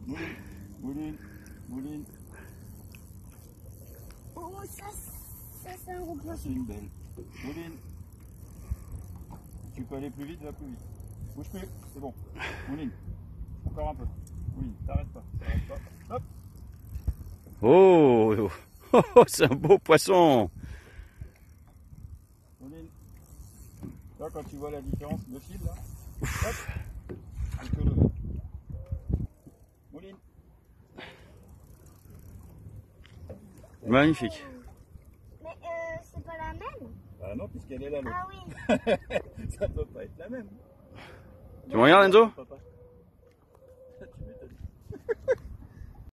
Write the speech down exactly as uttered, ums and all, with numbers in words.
Mouline, Mouline, Mouline. Oh, ça, ça c'est un gros C'est poisson. une belle. Mouline. Tu peux aller plus vite, va plus vite. Bouge plus, c'est bon. Mouline. Encore un peu. Mouline, t'arrêtes pas. T'arrêtes pas. Hop. Oh, oh, oh, c'est un beau poisson. Mouline. Là, quand tu vois la différence de fil, là. Hop. Un peu levé. Mouline. Magnifique. Mais euh, c'est pas la même? Ah non, puisqu'elle est là, l'autre. Ah oui. Ça peut pas être la même. Tu me regardes, Enzo? Papa. Tu m'étonnes.